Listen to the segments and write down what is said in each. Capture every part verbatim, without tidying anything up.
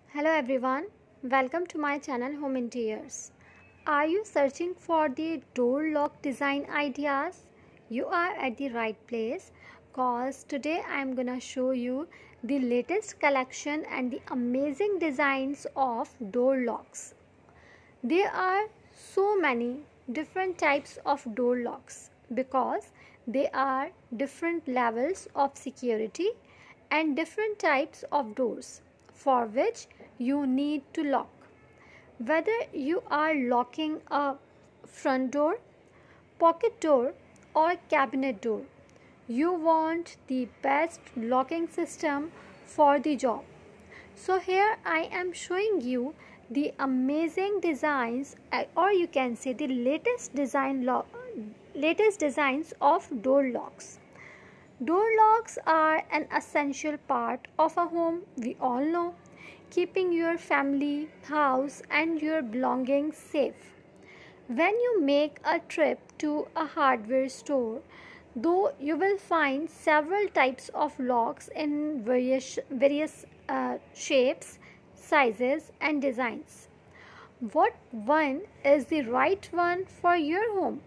Hello everyone, welcome to my channel Home Interiors. Are you searching for the door lock design ideas? You are at the right place cause today I am gonna show you the latest collection and the amazing designs of door locks. There are so many different types of door locks because they are different levels of security and different types of doors for which you need to lock. Whether you are locking a front door, pocket door or cabinet door, you want the best locking system for the job. So here I am showing you the amazing designs, or you can say the latest design lo- latest designs of door locks. Door locks are an essential part of a home, we all know, keeping your family, house and your belongings safe. When you make a trip to a hardware store, though you will find several types of locks in various various uh, shapes, sizes and designs. What one is the right one for your home?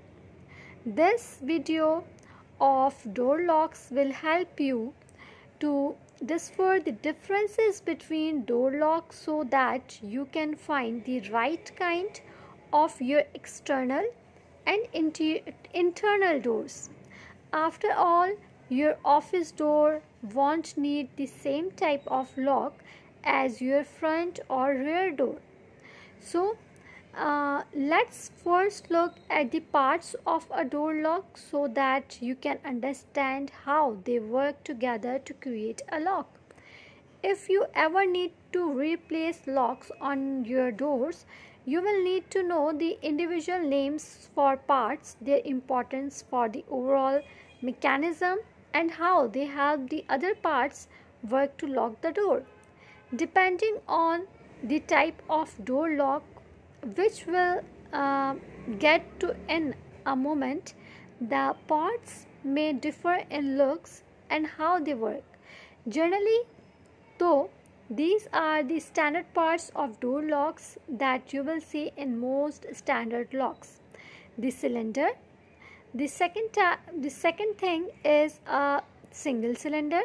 This video of door locks will help you to discover the differences between door locks so that you can find the right kind of your external and inter- internal doors. After all, your office door won't need the same type of lock as your front or rear door. So, uh, let's first look at the parts of a door lock so that you can understand how they work together to create a lock. If you ever need to replace locks on your doors, you will need to know the individual names for parts, their importance for the overall mechanism, and how they help the other parts work to lock the door. Depending on the type of door lock, which will uh, get to in a moment, the parts may differ in looks and how they work. Generally, though, these are the standard parts of door locks that you will see in most standard locks. The cylinder. The second, ta- the second thing is a single cylinder.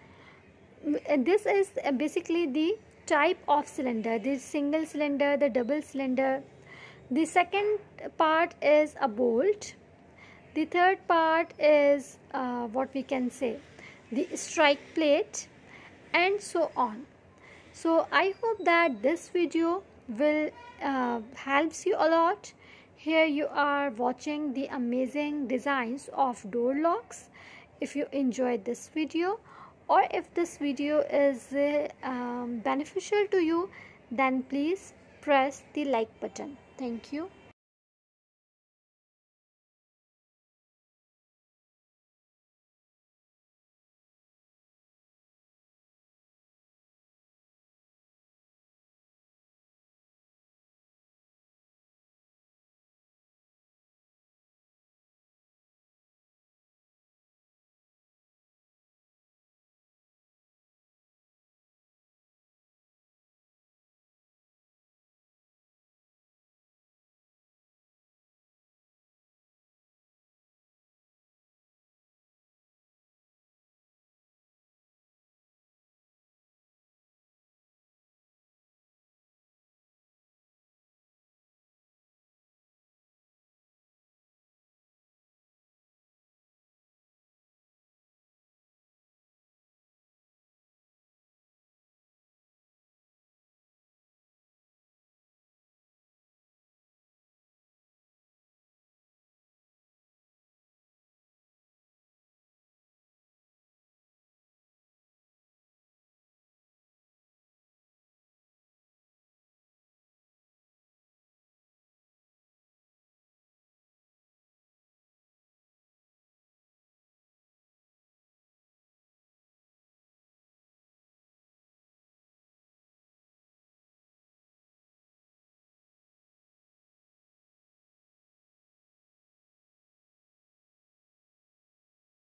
This is basically the type of cylinder, the single cylinder, the double cylinder. The second part is a bolt. The third part is uh, what we can say, the strike plate, and so on. So I hope that this video will uh, helps you a lot. Here you are watching the amazing designs of door locks. If you enjoyed this video, or if this video is uh, um, beneficial to you, then please press the like button. Thank you.